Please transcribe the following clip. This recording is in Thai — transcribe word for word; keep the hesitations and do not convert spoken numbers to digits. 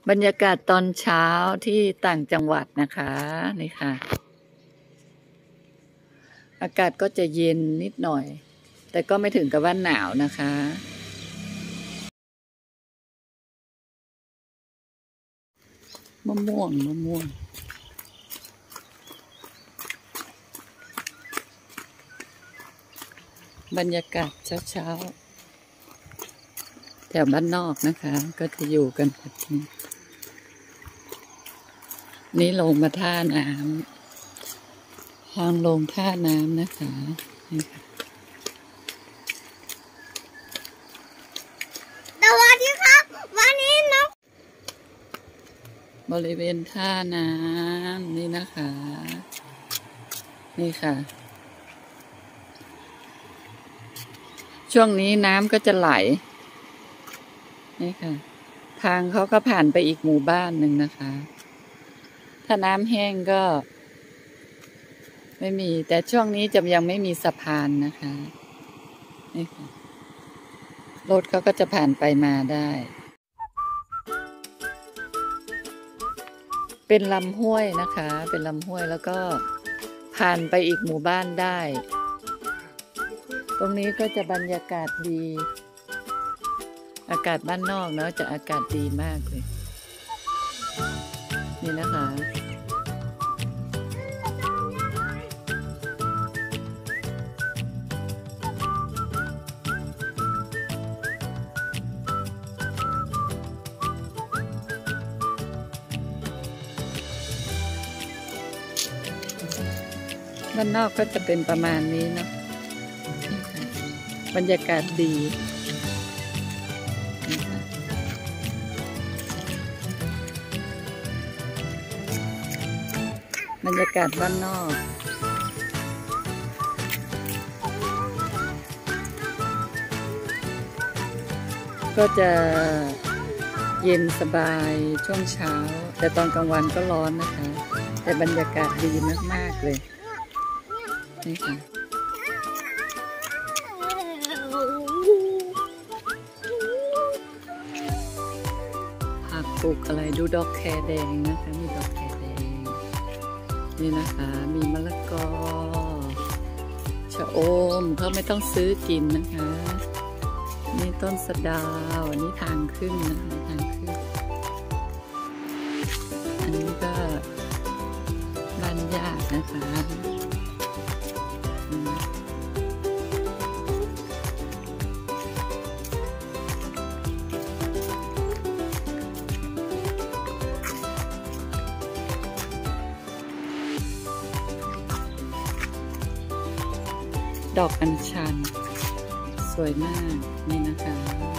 บรรยากาศตอนเช้าที่ต่างจังหวัดนะคะนี่ค่ะอากาศก็จะเย็นนิดหน่อยแต่ก็ไม่ถึงกับว่าหนาวนะคะมะม่วงมะม่วงบรรยากาศเช้าๆแถวบ้านนอกนะคะก็จะอยู่กันแบบนี้นี่ลงมาท่าน้ำทางลงท่าน้ำนะคะนี่ค่ะสวัสดีครับวันนี้น้องบริเวณท่าน้ำนี่นะคะนี่ค่ะช่วงนี้น้ำก็จะไหลนี่ค่ะทางเขาก็ผ่านไปอีกหมู่บ้านหนึ่งนะคะถ้าน้ำแห้งก็ไม่มีแต่ช่วงนี้จะยังไม่มีสะพานนะคะนี่ค่ะรถเขาก็จะผ่านไปมาได้เป็นลำห้วยนะคะเป็นลำห้วยแล้วก็ผ่านไปอีกหมู่บ้านได้ตรงนี้ก็จะบรรยากาศดีอากาศบ้านนอกเนาะจะอากาศดีมากเลยนี่นะคะบ้านนอกก็จะเป็นประมาณนี้เนาะบรรยากาศดีบรรยากาศบ้านนอกก็จะเย็นสบายช่วงเช้าแต่ตอนกลางวันก็ร้อนนะคะแต่บรรยากาศดีมากๆเลยนี่ค่ะผักปลูกอะไรดูดอกแคแดงนะคะมีดอกแคแดงนี่นะคะมีมะละกอชะอมเขาไม่ต้องซื้อกินนะคะนี่ต้นสะดาวอันนี้ทางขึ้นนะคะทางขึ้นอันนี้ก็บ้านญาตินะคะดอกอัญชันสวยมากนี่นะคะ